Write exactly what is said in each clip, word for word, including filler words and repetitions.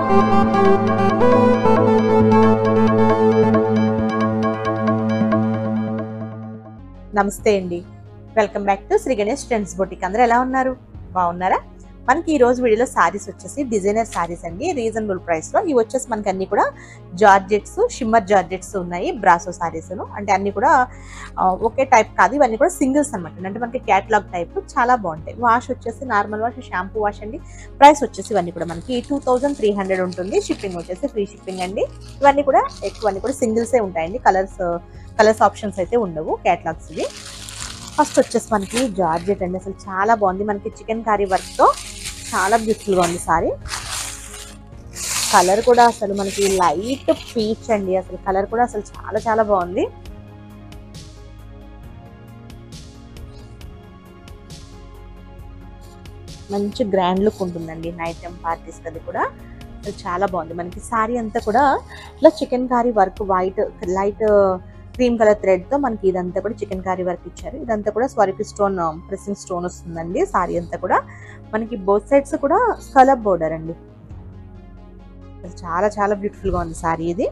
నమస్తే అండి, welcome back to Shri Ganesh trends boutique. అందరూ ఎలా ఉన్నారు? బాగున్నారా? మనకి ఈ రోజు వీడియోలో సారీస్ వచ్చేసి డిజైనర్ సారీస్ అండి, రీజనబుల్ ప్రైస్ లో. ఇవి వచ్చేసి మనకి అన్ని కూడా జార్జెట్స్, షిమ్మర్ జార్జెట్స్ ఉన్నాయి, బ్రాసో సారీస్. అంటే అన్ని కూడా ఒకే టైప్ కాదు, ఇవన్నీ కూడా సింగిల్స్ అనమాట. అంటే మనకి క్యాటలాగ్ టైప్ చాలా బాగుంటాయి. వాష్ వచ్చేసి నార్మల్ వాష్, షాంపూ వాష్ అండి. ప్రైస్ వచ్చేసి ఇవన్నీ కూడా మనకి టూ థౌజండ్ త్రీ హండ్రెడ్ ఉంటుంది. షిప్పింగ్ వచ్చేసి ఫ్రీ షిప్పింగ్ అండి. ఇవన్నీ కూడా ఎక్కువ అన్ని కూడా సింగిల్సే ఉంటాయండి, కలర్స్ కలర్స్ ఆప్షన్స్ అయితే ఉండవు. క్యాటలాగ్స్ ఇవి. ఫస్ట్ వచ్చేసి మనకి జార్జెట్ అండి, అసలు చాలా బాగుంది. మనకి చికెన్ కర్రీ వర్క్ తో చాలా బ్యూటిఫుల్ గా ఉంది సారీ. కలర్ కూడా అసలు మనకి లైట్ పీచ్ అండి, అసలు కలర్ కూడా అసలు చాలా చాలా బాగుంది. మంచి గ్రాండ్ లుక్ ఉంటుందండి నైట్ టైం పార్టీస్. అది కూడా అసలు చాలా బాగుంది. మనకి సారీ అంతా కూడా ఇట్లా chicken curry work, white light cream colour thread తో మనకి ఇదంతా కూడా చికెన్ కర్రీ వర్క్ ఇచ్చారు. ఇదంతా కూడా స్వరిపి స్టోన్, ప్రెసింగ్ స్టోన్ వస్తుందండి. సారీ అంతా కూడా మనకి బోత్ సైడ్స్ కూడా స్కలప్ బోర్డర్ అండి. చాలా చాలా బ్యూటిఫుల్ గా ఉంది సారీ. ఇది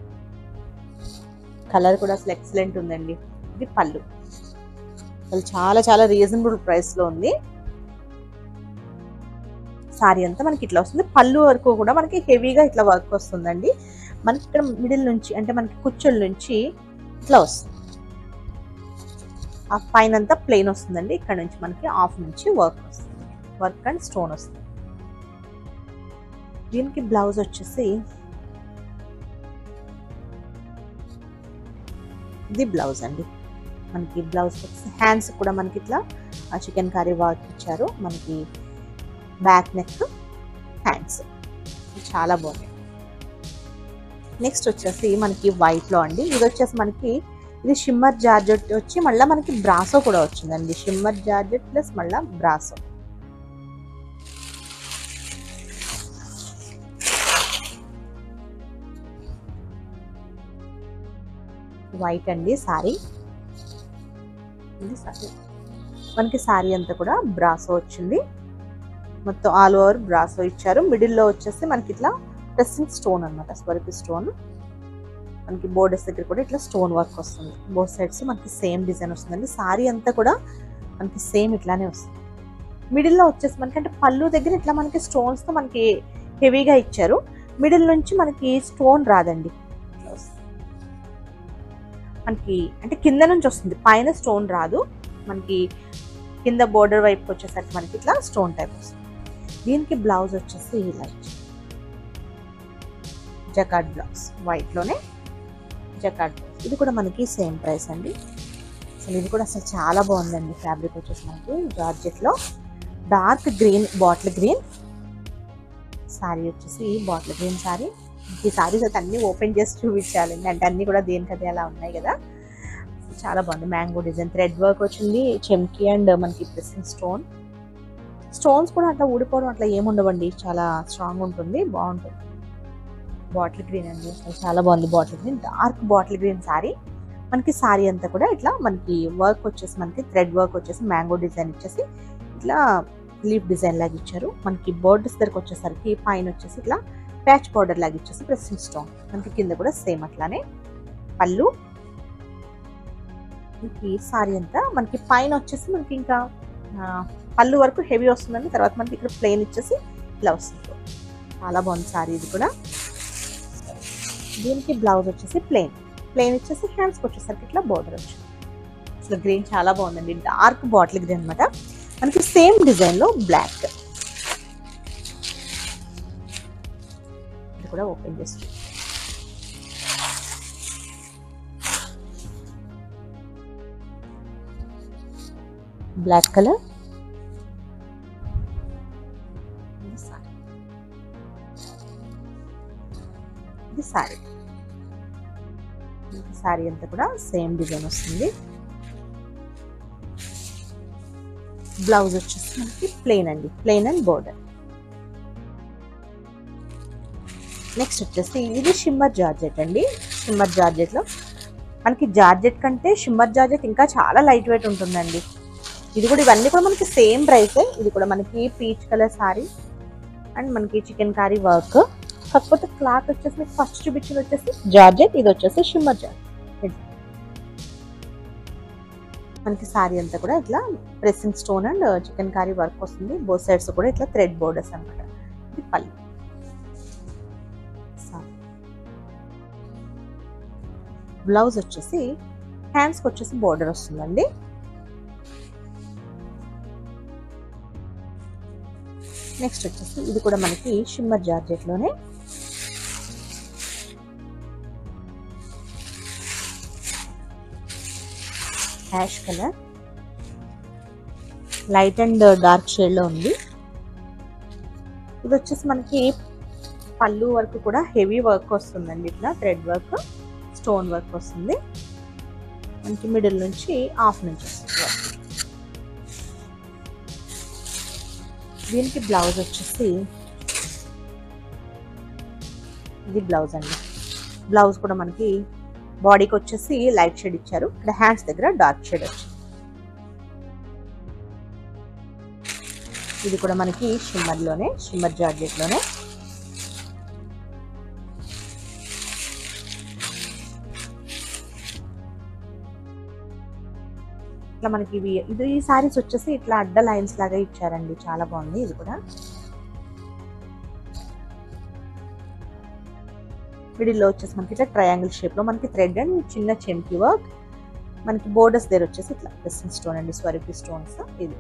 కలర్ కూడా అసలు ఎక్సలెంట్ ఉందండి. ఇది పళ్ళు, అసలు చాలా చాలా రీజనబుల్ ప్రైస్ లో ఉంది. సారీ అంతా మనకి ఇట్లా వస్తుంది. పళ్ళు వరకు కూడా మనకి హెవీగా ఇట్లా వర్క్ వస్తుందండి. మనకి ఇక్కడ మిడిల్ నుంచి అంటే మనకి కుచ్చుల నుంచి ఇట్లా వస్తుంది. ఆ పైన అంతా ప్లెయిన్ వస్తుందండి. ఇక్కడ నుంచి మనకి హాఫ్ నుంచి వర్క్ వస్తుంది, వర్క్ అండ్ స్టోన్ వస్తుంది. దీనికి బ్లౌజ్ వచ్చేసి ఇది బ్లౌజ్ అండి. మనకి బ్లౌజ్ వచ్చేసి హ్యాండ్స్ కూడా మనకి ఇట్లా చికెన్ కర్రీ వర్క్ ఇచ్చారు. మనకి బ్యాక్ నెక్, హ్యాండ్స్ చాలా బాగుంది. నెక్స్ట్ వచ్చేసి మనకి వైట్ లో అండి. ఇది వచ్చేసి మనకి ఇది షిమ్మర్ జార్జెట్ వచ్చి మళ్ళీ మనకి బ్రాసో కూడా వచ్చిందండి. షిమ్మర్ జార్జెట్ ప్లస్ మళ్ళీ బ్రాసో. వైట్ అండి సారీ. ఇది సారీ మనకి సారీ అంతా కూడా బ్రాసో వచ్చింది. మొత్తం ఆల్ ఓవర్ బ్రాసో ఇచ్చారు. మిడిల్లో వచ్చేసి మనకి ఇట్లా ప్రెసింగ్ స్టోన్ అనమాట, స్వరిపి స్టోన్. మనకి బోర్డర్స్ దగ్గర కూడా ఇట్లా స్టోన్ వర్క్ వస్తుంది. బోత్ సైడ్స్ మనకి సేమ్ డిజైన్ వస్తుందండి. సారీ అంతా కూడా మనకి సేమ్ ఇట్లానే వస్తుంది. మిడిల్లో వచ్చేసి మనకి అంటే పళ్ళు దగ్గర ఇట్లా మనకి స్టోన్స్ తో మనకి హెవీగా ఇచ్చారు. మిడిల్ నుంచి మనకి స్టోన్ రాదండి, మనకి అంటే కింద నుంచి వస్తుంది, పైన స్టోన్ రాదు. మనకి కింద బోర్డర్ వైపు వచ్చేసరికి మనకి ఇట్లా స్టోన్ టైప్ వస్తుంది. దీనికి బ్లౌజ్ వచ్చేసి ఇలా జకార్డ్ బ్లౌజ్, వైట్ లోనే జకార్డ్ బ్లౌజ్. ఇది కూడా మనకి సేమ్ ప్రైస్ అండి. అసలు ఇది కూడా అసలు చాలా బాగుందండి. ఫ్యాబ్రిక్ వచ్చేసి మనకి జార్జెట్ లో dark green, bottle green sari వచ్చేసి బాటిల్ గ్రీన్ సారీ. ఈ సారీస్ అయితే అన్ని ఓపెన్ చేసి చూపించాలండి, అంటే అన్ని కూడా దేనికదే అలా ఉన్నాయి కదా. చాలా బాగుంది. మ్యాంగో డిజైన్ థ్రెడ్ వర్క్ వచ్చింది, చెమ్కి అండ్ మనకి ప్రెసింగ్ స్టోన్. స్టోన్స్ కూడా అట్లా ఊడిపోవడం అట్లా ఏముండవండి, చాలా స్ట్రాంగ్ ఉంటుంది, బాగుంటుంది. బాటిల్ గ్రీన్ అండి, చాలా బాగుంది. Bottle green, dark bottle green sari. మనకి సారీ అంతా కూడా ఇట్లా మనకి వర్క్ వచ్చేసి మనకి థ్రెడ్ వర్క్ వచ్చేసి మ్యాంగో డిజైన్ ఇచ్చేసి ఇట్లా లీఫ్ డిజైన్ లాగా ఇచ్చారు. మనకి బోర్డర్స్ దగ్గరకు వచ్చేసరికి పైన వచ్చేసి ఇట్లా ప్యాచ్ పౌడర్ లాగా ఇచ్చేసి ప్రెసింగ్ స్టోన్. మనకి కింద కూడా సేమ్ అట్లానే పళ్ళు. మనకి సారీ అంతా మనకి పైన వచ్చేసి మనకి ఇంకా పళ్ళు వరకు హెవీ వస్తుందండి. తర్వాత మనకి ఇక్కడ ప్లెయిన్ ఇచ్చేసి ఇలా వస్తుంది. చాలా బాగుంది సారీ ఇది కూడా. దీనికి బ్లౌజ్ వచ్చేసి ప్లెయిన్ ప్లెయిన్ ఇచ్చేసి హ్యాండ్స్కి వచ్చేసరికి ఇట్లా బోర్డర్ వచ్చింది. అసలు గ్రీన్ చాలా బాగుందండి, డార్క్ బాటిల్ గ్రీన్ అనమాట. మనకి సేమ్ డిజైన్ లో బ్లాక్. ఇది కూడా ఓపెన్ చేసి బ్లాక్ కలర్. ఇది సారీ. సారీ అంతా కూడా సేమ్ డిజైన్ వస్తుంది. బ్లౌజ్ వచ్చేసి మనకి ప్లెయిన్ అండి, ప్లెయిన్ అండ్ బోర్డర్. నెక్స్ట్ వచ్చేసి ఇది షిమ్మర్ జార్జెట్ అండి. షిమ్మర్ జార్జెట్ లో మనకి జార్జెట్ కంటే షిమ్మర్ జార్జెట్ ఇంకా చాలా లైట్ వెయిట్ ఉంటుందండి. ఇది కూడా ఇవన్నీ కూడా మనకి సేమ్ ప్రైస్. ఇది కూడా మనకి పీచ్ కలర్ సారీ అండ్ మనకి చికెన్ కర్రీ వర్క్. కాకపోతే క్లాత్ వచ్చేసి మీకు ఫస్ట్ చూపించింది వచ్చేసి జార్జెట్, ఇది వచ్చేసి షిమ్మర్ జార్జెట్. మనకి సారీ అంతా కూడా ఇట్లా pressing stone and chikankari work వస్తుంది. బోత్ సైడ్స్ కూడా ఇట్లా థ్రెడ్ బోర్డర్స్ అనమాట. ఇది పల్లి. బ్లౌజ్ వచ్చేసి హ్యాండ్స్కి వచ్చేసి బోర్డర్ వస్తుందండి. నెక్స్ట్ వచ్చేసి ఇది కూడా మనకి షిమ్మర్ జార్జెట్ లోనే ash colour, light and dark shade లో ఉంది. ఇది వచ్చేసి మనకి పళ్ళు వర్క్ కూడా హెవీ వర్క్ వస్తుందండి. ఇట్లా థ్రెడ్ వర్క్, స్టోన్ వర్క్ వస్తుంది. మనకి మిడిల్ నుంచి హాఫ్ నుంచి వస్తుంది. దీనికి బ్లౌజ్ వచ్చేసి ఇది బ్లౌజ్ అండి. బ్లౌజ్ కూడా మనకి బాడీకి వచ్చేసి లైట్ షేడ్ ఇచ్చారు. ఇక్కడ హ్యాండ్స్ దగ్గర డార్క్ షేడ్ వచ్చింది. ఇది కూడా మనకి షిమ్మర్ లోనే, షిమ్మర్ జార్జెట్ లోనే. ఇట్లా మనకి ఇవి ఇది ఈ సారీస్ వచ్చేసి ఇట్లా అడ్డ లైన్స్ లాగా ఇచ్చారండి. చాలా బాగుంది. ఇది కూడా మిడిల్లో వచ్చేసి మనకి ఇట్లా ట్రయాంగిల్ షేప్ లో మనకి థ్రెడ్ అండ్ చిన్న చెంకి వర్క్. మనకి బోర్డర్స్ దగ్గర వచ్చేసి ఇట్లా ప్రెస్సింగ్ స్టోన్ అండి, స్వరూపి స్టోన్స్. ఇది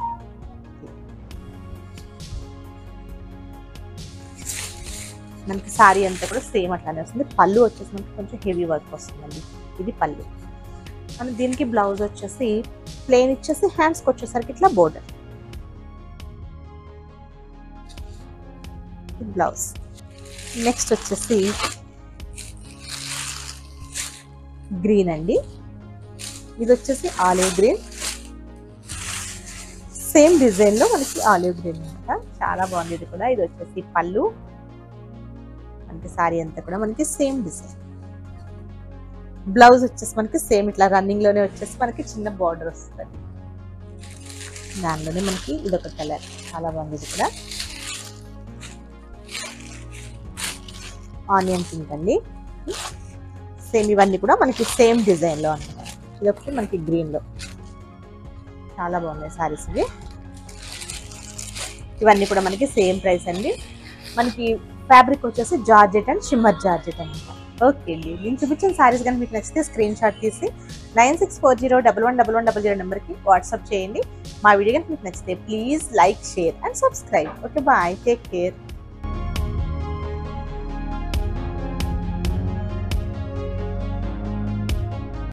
మనకి సారీ అంతా కూడా సేమ్ అట్లానే వస్తుంది. పళ్ళు వచ్చేసి మనకి కొంచెం హెవీ వర్క్ వస్తుందండి. ఇది పళ్ళు. అండ్ దీనికి బ్లౌజ్ వచ్చేసి ప్లెయిన్ ఇచ్చేసి హ్యాండ్స్కి వచ్చేసరికి ఇట్లా బోర్డర్. బ్లౌజ్. నెక్స్ట్ వచ్చేసి గ్రీన్ అండి. ఇది వచ్చేసి ఆలివ్ గ్రీన్, సేమ్ డిజైన్ లో మనకి ఆలివ్ గ్రీన్ అనమాట. చాలా బాగుంది ఇది కూడా. ఇది వచ్చేసి పళ్ళు. అంటే సారీ అంతా కూడా మనకి సేమ్ డిజైన్. బ్లౌజ్ వచ్చేసి మనకి సేమ్ ఇట్లా రన్నింగ్ లోనే వచ్చేసి మనకి చిన్న బార్డర్ వస్తుంది. దానిలోనే మనకి ఇదొక కలర్. చాలా బాగుంది ఇది కూడా. ఆనియన్ పింక్ అండి. సేమ్ ఇవన్నీ కూడా మనకి సేమ్ డిజైన్ లో అనమాట. ఇదొకటి మనకి గ్రీన్ లో. చాలా బాగున్నాయి సారీస్ ఇవి. ఇవన్నీ కూడా మనకి సేమ్ ప్రైస్ అండి. మనకి ఫ్యాబ్రిక్ వచ్చేసి జార్జెట్ అండ్ షిమ్మర్ జార్జెట్ అనమాట. ఓకే అండి. నేను చూపించిన సారీస్ కానీ మీకు నచ్చితే స్క్రీన్ షాట్ తీసి nine six four zero double one double one double zero నెంబర్కి వాట్సాప్ చేయండి. మా వీడియో కానీ మీకు నచ్చితే please like, share and subscribe. Okay, bye, take care.